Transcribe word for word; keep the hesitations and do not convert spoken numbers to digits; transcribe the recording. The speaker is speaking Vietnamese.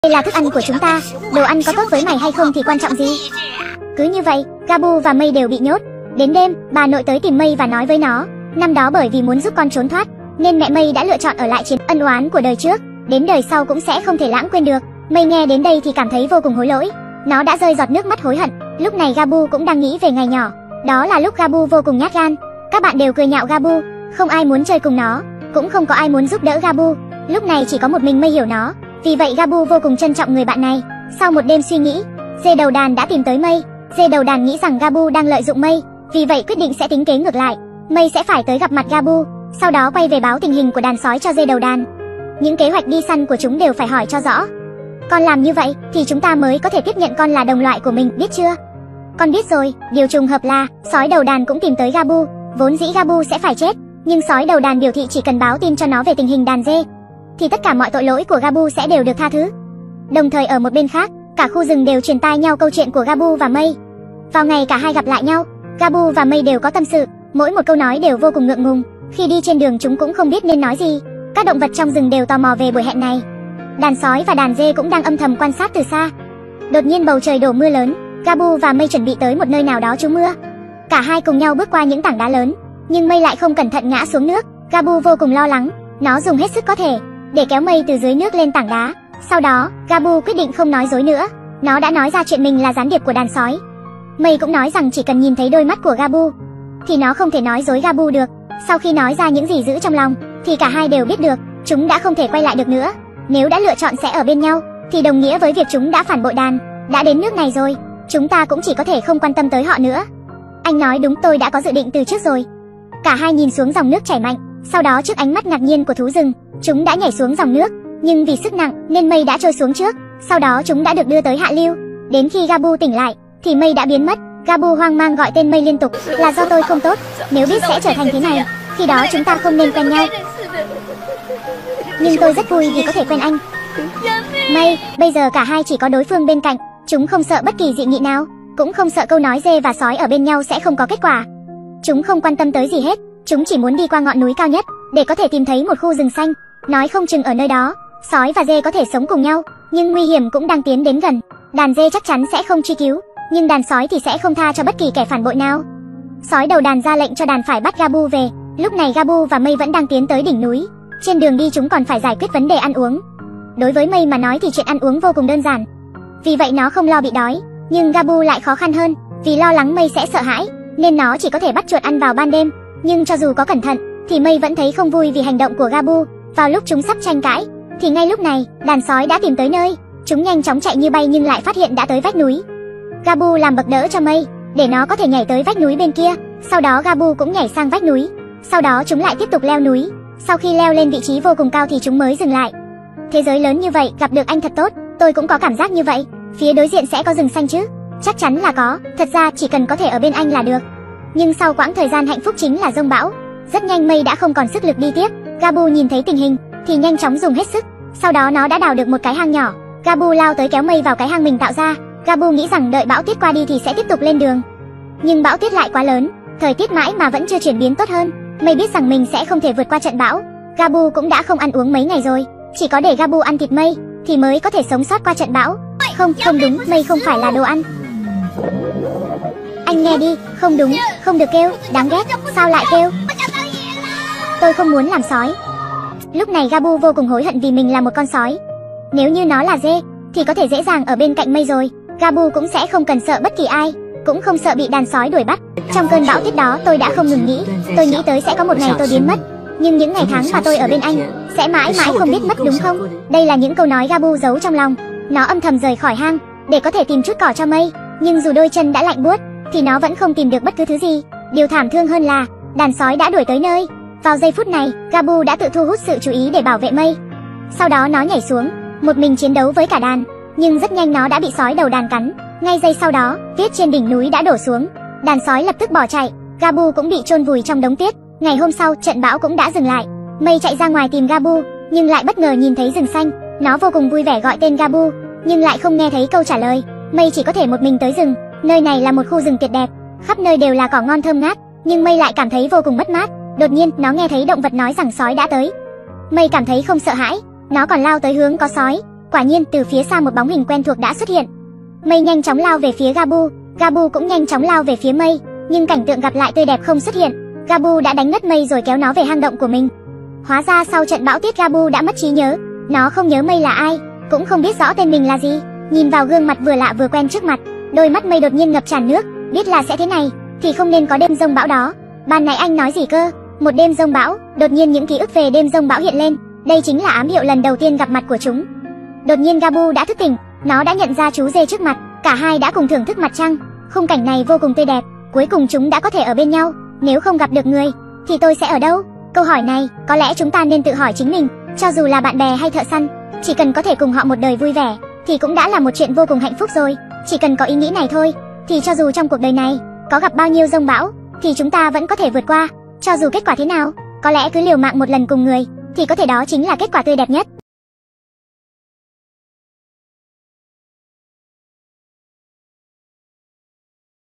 Đây là thức ăn của chúng ta, đồ ăn có tốt với mày hay không thì quan trọng gì. Cứ như vậy, Gabu và Mây đều bị nhốt. Đến đêm, bà nội tới tìm Mây và nói với nó, năm đó bởi vì muốn giúp con trốn thoát, nên mẹ Mây đã lựa chọn ở lại chiến ân oán của đời trước, đến đời sau cũng sẽ không thể lãng quên được. Mây nghe đến đây thì cảm thấy vô cùng hối lỗi, nó đã rơi giọt nước mắt hối hận. Lúc này Gabu cũng đang nghĩ về ngày nhỏ, đó là lúc Gabu vô cùng nhát gan. Các bạn đều cười nhạo Gabu, không ai muốn chơi cùng nó, cũng không có ai muốn giúp đỡ Gabu. Lúc này chỉ có một mình Mây hiểu nó, vì vậy Gabu vô cùng trân trọng người bạn này. Sau một đêm suy nghĩ, dê đầu đàn đã tìm tới Mây. Dê đầu đàn nghĩ rằng Gabu đang lợi dụng Mây, vì vậy quyết định sẽ tính kế ngược lại. Mây sẽ phải tới gặp mặt Gabu, sau đó quay về báo tình hình của đàn sói cho dê đầu đàn. Những kế hoạch đi săn của chúng đều phải hỏi cho rõ. Con làm như vậy thì chúng ta mới có thể tiếp nhận con là đồng loại của mình, biết chưa? Con biết rồi. Điều trùng hợp là sói đầu đàn cũng tìm tới Gabu. Vốn dĩ Gabu sẽ phải chết, nhưng sói đầu đàn biểu thị chỉ cần báo tin cho nó về tình hình đàn dê thì tất cả mọi tội lỗi của Gabu sẽ đều được tha thứ. Đồng thời ở một bên khác, cả khu rừng đều truyền tai nhau câu chuyện của Gabu và Mây. Vào ngày cả hai gặp lại nhau, Gabu và Mây đều có tâm sự, mỗi một câu nói đều vô cùng ngượng ngùng. Khi đi trên đường chúng cũng không biết nên nói gì. Các động vật trong rừng đều tò mò về buổi hẹn này. Đàn sói và đàn dê cũng đang âm thầm quan sát từ xa. Đột nhiên bầu trời đổ mưa lớn, Gabu và Mây chuẩn bị tới một nơi nào đó trú mưa. Cả hai cùng nhau bước qua những tảng đá lớn, nhưng Mây lại không cẩn thận ngã xuống nước. Gabu vô cùng lo lắng, nó dùng hết sức có thể để kéo Mây từ dưới nước lên tảng đá. Sau đó, Gabu quyết định không nói dối nữa. Nó đã nói ra chuyện mình là gián điệp của đàn sói. Mây cũng nói rằng chỉ cần nhìn thấy đôi mắt của Gabu thì nó không thể nói dối Gabu được. Sau khi nói ra những gì giữ trong lòng thì cả hai đều biết được chúng đã không thể quay lại được nữa. Nếu đã lựa chọn sẽ ở bên nhau thì đồng nghĩa với việc chúng đã phản bội đàn. Đã đến nước này rồi, chúng ta cũng chỉ có thể không quan tâm tới họ nữa. Anh nói đúng, tôi đã có dự định từ trước rồi. Cả hai nhìn xuống dòng nước chảy mạnh, sau đó trước ánh mắt ngạc nhiên của thú rừng, chúng đã nhảy xuống dòng nước, nhưng vì sức nặng nên Mây đã trôi xuống trước. Sau đó chúng đã được đưa tới hạ lưu. Đến khi Gabu tỉnh lại thì Mây đã biến mất. Gabu hoang mang gọi tên Mây liên tục, là do tôi không tốt, nếu biết sẽ trở thành thế này, khi đó chúng ta không nên quen nhau. Nhưng tôi rất vui vì có thể quen anh. Mây, bây giờ cả hai chỉ có đối phương bên cạnh, chúng không sợ bất kỳ dị nghị nào, cũng không sợ câu nói dê và sói ở bên nhau sẽ không có kết quả. Chúng không quan tâm tới gì hết, chúng chỉ muốn đi qua ngọn núi cao nhất để có thể tìm thấy một khu rừng xanh. Nói không chừng ở nơi đó, sói và dê có thể sống cùng nhau, nhưng nguy hiểm cũng đang tiến đến gần. Đàn dê chắc chắn sẽ không truy cứu, nhưng đàn sói thì sẽ không tha cho bất kỳ kẻ phản bội nào. Sói đầu đàn ra lệnh cho đàn phải bắt Gabu về. Lúc này Gabu và Mây vẫn đang tiến tới đỉnh núi. Trên đường đi chúng còn phải giải quyết vấn đề ăn uống. Đối với Mây mà nói thì chuyện ăn uống vô cùng đơn giản, vì vậy nó không lo bị đói. Nhưng Gabu lại khó khăn hơn, vì lo lắng Mây sẽ sợ hãi nên nó chỉ có thể bắt chuột ăn vào ban đêm. Nhưng cho dù có cẩn thận thì Mây vẫn thấy không vui vì hành động của Gabu. Vào lúc chúng sắp tranh cãi thì ngay lúc này đàn sói đã tìm tới nơi. Chúng nhanh chóng chạy như bay nhưng lại phát hiện đã tới vách núi. Gabu làm bậc đỡ cho Mây để nó có thể nhảy tới vách núi bên kia. Sau đó Gabu cũng nhảy sang vách núi. Sau đó chúng lại tiếp tục leo núi. Sau khi leo lên vị trí vô cùng cao thì chúng mới dừng lại. Thế giới lớn như vậy, gặp được anh thật tốt. Tôi cũng có cảm giác như vậy. Phía đối diện sẽ có rừng xanh chứ? Chắc chắn là có. Thật ra chỉ cần có thể ở bên anh là được. Nhưng sau quãng thời gian hạnh phúc chính là giông bão. Rất nhanh Mây đã không còn sức lực đi tiếp. Gabu nhìn thấy tình hình thì nhanh chóng dùng hết sức. Sau đó nó đã đào được một cái hang nhỏ. Gabu lao tới kéo Mây vào cái hang mình tạo ra. Gabu nghĩ rằng đợi bão tuyết qua đi thì sẽ tiếp tục lên đường. Nhưng bão tuyết lại quá lớn, thời tiết mãi mà vẫn chưa chuyển biến tốt hơn. Mây biết rằng mình sẽ không thể vượt qua trận bão. Gabu cũng đã không ăn uống mấy ngày rồi, chỉ có để Gabu ăn thịt Mây thì mới có thể sống sót qua trận bão. Không, không đúng, Mây không phải là đồ ăn. Anh nghe đi, không đúng, không được kêu, đáng ghét, sao lại kêu? Tôi không muốn làm sói. Lúc này Gabu vô cùng hối hận vì mình là một con sói. Nếu như nó là dê thì có thể dễ dàng ở bên cạnh Mây rồi. Gabu cũng sẽ không cần sợ bất kỳ ai, cũng không sợ bị đàn sói đuổi bắt. Trong cơn bão tuyết đó tôi đã không ngừng nghĩ. Tôi nghĩ tới sẽ có một ngày tôi biến mất, nhưng những ngày tháng mà tôi ở bên anh sẽ mãi mãi không biết mất, đúng không? Đây là những câu nói Gabu giấu trong lòng. Nó âm thầm rời khỏi hang để có thể tìm chút cỏ cho Mây. Nhưng dù đôi chân đã lạnh buốt thì nó vẫn không tìm được bất cứ thứ gì. Điều thảm thương hơn là đàn sói đã đuổi tới nơi. Vào giây phút này, Gabu đã tự thu hút sự chú ý để bảo vệ Mây. Sau đó nó nhảy xuống, một mình chiến đấu với cả đàn. Nhưng rất nhanh nó đã bị sói đầu đàn cắn. Ngay giây sau đó, tuyết trên đỉnh núi đã đổ xuống. Đàn sói lập tức bỏ chạy. Gabu cũng bị chôn vùi trong đống tuyết. Ngày hôm sau, trận bão cũng đã dừng lại. Mây chạy ra ngoài tìm Gabu, nhưng lại bất ngờ nhìn thấy rừng xanh. Nó vô cùng vui vẻ gọi tên Gabu, nhưng lại không nghe thấy câu trả lời. Mây chỉ có thể một mình tới rừng. Nơi này là một khu rừng tuyệt đẹp, khắp nơi đều là cỏ ngon thơm ngát, nhưng Mây lại cảm thấy vô cùng mất mát. Đột nhiên, nó nghe thấy động vật nói rằng sói đã tới. Mây cảm thấy không sợ hãi, nó còn lao tới hướng có sói. Quả nhiên từ phía xa một bóng hình quen thuộc đã xuất hiện. Mây nhanh chóng lao về phía Gabu, Gabu cũng nhanh chóng lao về phía Mây, nhưng cảnh tượng gặp lại tươi đẹp không xuất hiện. Gabu đã đánh ngất Mây rồi kéo nó về hang động của mình. Hóa ra sau trận bão tuyết Gabu đã mất trí nhớ, nó không nhớ Mây là ai, cũng không biết rõ tên mình là gì. Nhìn vào gương mặt vừa lạ vừa quen trước mặt, đôi mắt Mây đột nhiên ngập tràn nước, biết là sẽ thế này thì không nên có đêm giông bão đó. Ban nãy anh nói gì cơ? Một đêm giông bão? Đột nhiên những ký ức về đêm giông bão hiện lên, đây chính là ám hiệu lần đầu tiên gặp mặt của chúng. Đột nhiên Gabu đã thức tỉnh, nó đã nhận ra chú dê trước mặt, cả hai đã cùng thưởng thức mặt trăng. Khung cảnh này vô cùng tươi đẹp, cuối cùng chúng đã có thể ở bên nhau. Nếu không gặp được người thì tôi sẽ ở đâu? Câu hỏi này có lẽ chúng ta nên tự hỏi chính mình. Cho dù là bạn bè hay thợ săn, chỉ cần có thể cùng họ một đời vui vẻ thì cũng đã là một chuyện vô cùng hạnh phúc rồi. Chỉ cần có ý nghĩ này thôi thì cho dù trong cuộc đời này có gặp bao nhiêu giông bão thì chúng ta vẫn có thể vượt qua. Cho dù kết quả thế nào, có lẽ cứ liều mạng một lần cùng người thì có thể đó chính là kết quả tươi đẹp nhất.